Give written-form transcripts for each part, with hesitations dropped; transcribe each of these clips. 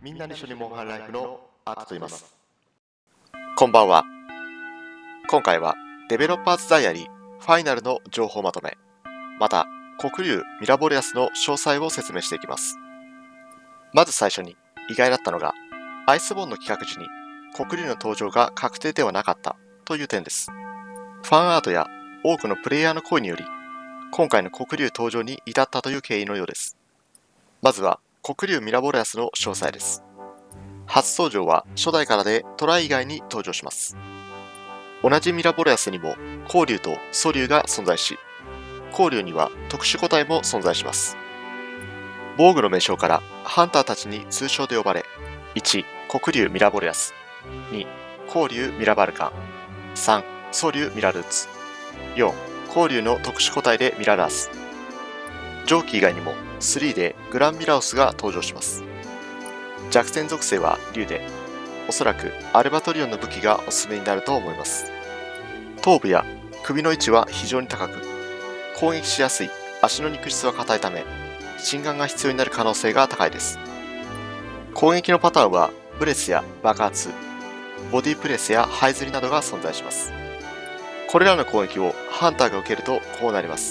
みんなで一緒にモンハンライフのアートと言います。 こんばんは。今回はデベロッパーズダイアリーファイナルの情報まとめ、また黒竜ミラボレアスの詳細を説明していきます。まず最初に意外だったのが、アイスボーンの企画時に黒竜の登場が確定ではなかったという点です。ファンアートや多くのプレイヤーの声により、今回の黒竜登場に至ったという経緯のようです。まずは黒竜ミラボレアスの詳細です。初登場は初代からでトライ以外に登場します。同じミラボレアスにも光竜と素竜が存在し、光竜には特殊個体も存在します。防具の名称からハンターたちに通称で呼ばれ、1、黒竜ミラボレアス、2、光竜ミラバルカン、3、素竜ミラルーツ、4、光竜の特殊個体でミララース。上記以外にも3でグランミラオスが登場します。弱点属性は竜で、おそらくアルバトリオンの武器がおすすめになると思います。頭部や首の位置は非常に高く、攻撃しやすい足の肉質は硬いため、心眼が必要になる可能性が高いです。攻撃のパターンはブレスや爆発、ボディプレスや這いずりなどが存在します。これらの攻撃をハンターが受けるとこうなります。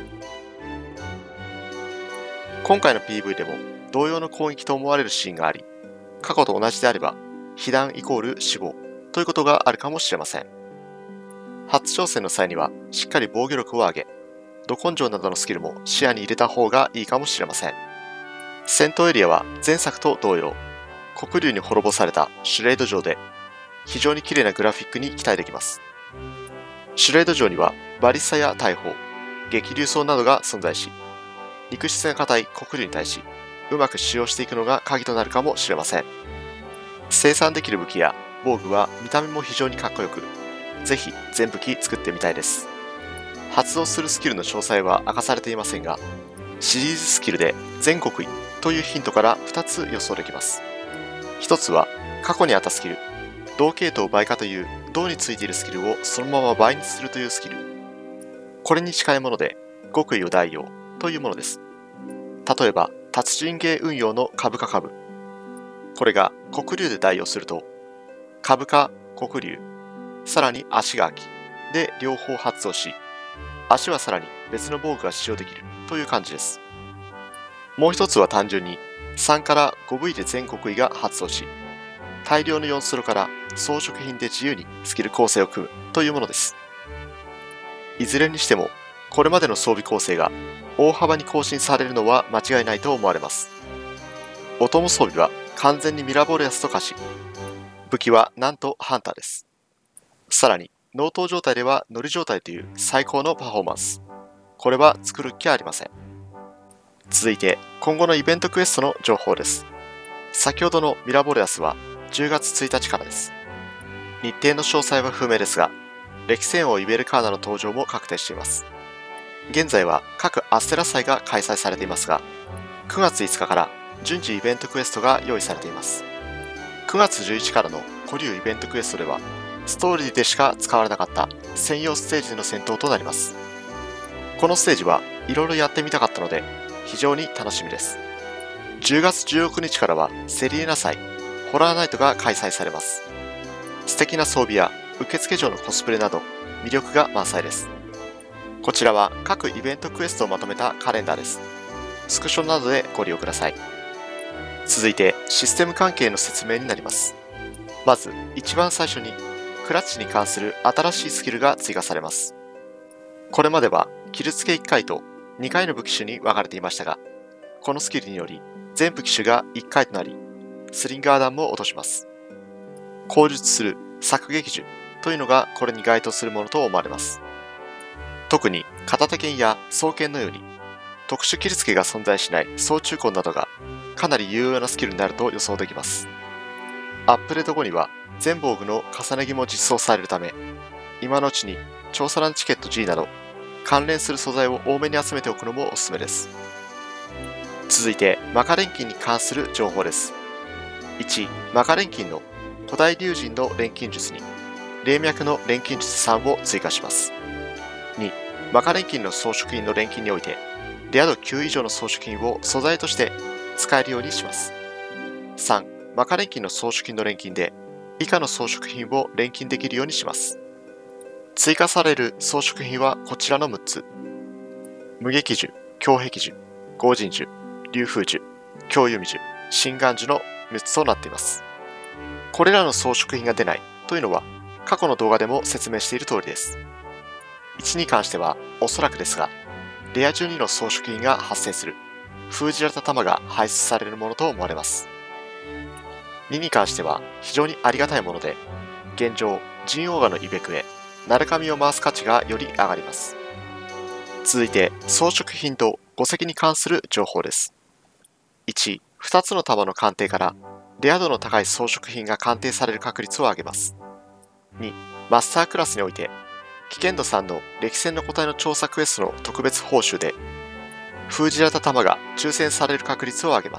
今回の PV でも同様の攻撃と思われるシーンがあり、過去と同じであれば被弾イコール死亡ということがあるかもしれません。初挑戦の際にはしっかり防御力を上げ、ど根性などのスキルも視野に入れた方がいいかもしれません。戦闘エリアは前作と同様、黒竜に滅ぼされたシュレード城で非常に綺麗なグラフィックに期待できます。シュレード城にはバリスタや大砲、激流装などが存在し、肉質が硬い黒竜に対しうまく使用していくのが鍵となるかもしれません。生産できる武器や防具は見た目も非常にかっこよく、ぜひ全武器作ってみたいです。発動するスキルの詳細は明かされていませんが、シリーズスキルで全国位というヒントから2つ予想できます。1つは過去にあったスキル、同系統倍化という銅についているスキルをそのまま倍にするというスキル。これに近いもので極意を代用というものです。例えば達人芸運用の株価株。これが黒竜で代用すると、株価黒竜、さらに足が空きで両方発動し、足はさらに別の防具が使用できるという感じです。もう一つは単純に3から 5V で全国位が発動し、大量の4スロから装飾品で自由にスキル構成を組むというものです。いずれにしてもこれまでの装備構成が大幅に更新されるのは間違いないと思われます。お供装備は完全にミラボレアスと化し、武器はなんとハンターです。さらに納刀状態では乗り状態という最高のパフォーマンス。これは作る気はありません。続いて今後のイベントクエストの情報です。先ほどのミラボレアスは10月1日からです。日程の詳細は不明ですが、歴戦王イベルカーナの登場も確定しています。現在は各アステラ祭が開催されていますが、9月5日から順次イベントクエストが用意されています。9月11日からの古竜イベントクエストでは、ストーリーでしか使われなかった専用ステージでの戦闘となります。このステージはいろいろやってみたかったので、非常に楽しみです。10月16日からはセリエナ祭、ホラーナイトが開催されます。素敵な装備や受付嬢のコスプレなど魅力が満載です。こちらは各イベントクエストをまとめたカレンダーです。スクショなどでご利用ください。続いてシステム関係の説明になります。まず一番最初にクラッチに関する新しいスキルが追加されます。これまではキル付け1回と2回の武器種に分かれていましたが、このスキルにより全武器種が1回となり、スリンガー弾も落とします。口述する索撃銃というのがこれに該当するものと思われます。特に片手剣や双剣のように特殊キル付けが存在しない総中根などがかなり有用なスキルになると予想できます。アップデート後には全防具の重ね着も実装されるため、今のうちに調査欄チケット G など関連する素材を多めに集めておくのもおすすめです。続いてマカ錬金に関する情報です。1、マカ錬金の古代龍神の錬金術に霊脈の錬金術3を追加します。2、マカ錬金の装飾品の錬金においてレア度9以上の装飾品を素材として使えるようにします。 3、マカ錬金の装飾品の錬金で、以下の装飾品を錬金できるようにします。追加される装飾品はこちらの6つ。無撃樹、強壁樹、合人樹、流風樹、強弓樹、心眼樹の6つとなっています。これらの装飾品が出ないというのは、過去の動画でも説明している通りです。1に関しては、おそらくですが、レア12の装飾品が発生する、封じられた弾が排出されるものと思われます。2に関しては、非常にありがたいもので、現状、ジンオーガのイベクへ、鳴神を回す価値がより上がります。続いて、装飾品と五石に関する情報です。1、2つの弾の鑑定から、レア度の高い装飾品が鑑定される確率を上げます。2、マスタークラスにおいて、危険度3の歴戦の個体の調査クエストの特別報酬で、封じられた弾が抽選される確率を上げます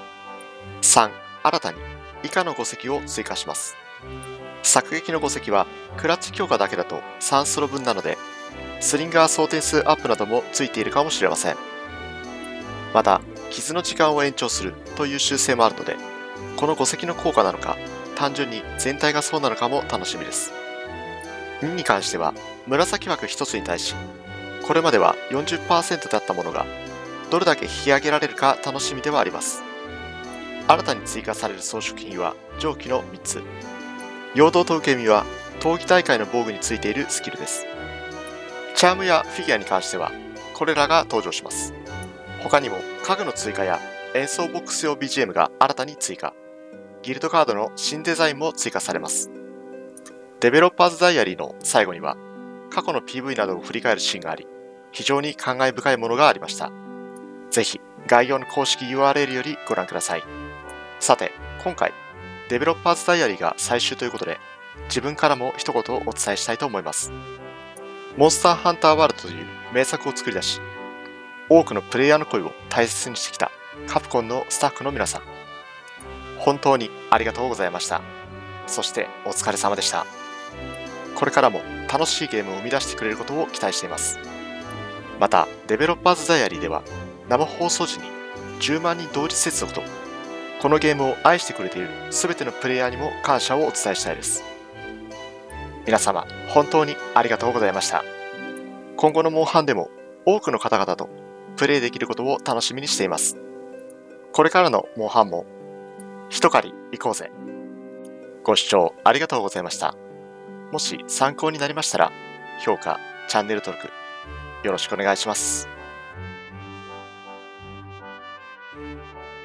。3、新たに以下の5石を追加します。索撃の5石はクラッチ強化だけだと3スロ分なので、スリンガー装填数アップなどもついているかもしれません。また、傷の時間を延長するという習性もあるので、この5石の効果なのか、単純に全体がそうなのかも楽しみです。2に関しては、紫枠1つに対し、これまでは 40% だったものが、どれだけ引き上げられるか楽しみではあります。新たに追加される装飾品は上記の3つ。陽動と受け身は、闘技大会の防具についているスキルです。チャームやフィギュアに関しては、これらが登場します。他にも家具の追加や演奏ボックス用 BGM が新たに追加。ギルドカードの新デザインも追加されます。デベロッパーズダイアリーの最後には、過去の PV などを振り返るシーンがあり、非常に感慨深いものがありました。ぜひ、概要の公式 URL よりご覧ください。さて、今回、デベロッパーズダイアリーが最終ということで、自分からも一言お伝えしたいと思います。モンスターハンターワールドという名作を作り出し、多くのプレイヤーの声を大切にしてきたカプコンのスタッフの皆さん、本当にありがとうございました。そしてお疲れ様でした。これからも楽しいゲームを生み出してくれることを期待しています。また、デベロッパーズダイアリーでは、生放送時に10万人同時接続と、このゲームを愛してくれている全てのプレイヤーにも感謝をお伝えしたいです。皆様、本当にありがとうございました。今後のモンハンでも多くの方々とプレイできることを楽しみにしています。これからのモンハンも、一狩り行こうぜ。ご視聴ありがとうございました。もし参考になりましたら、評価、チャンネル登録、よろしくお願いします。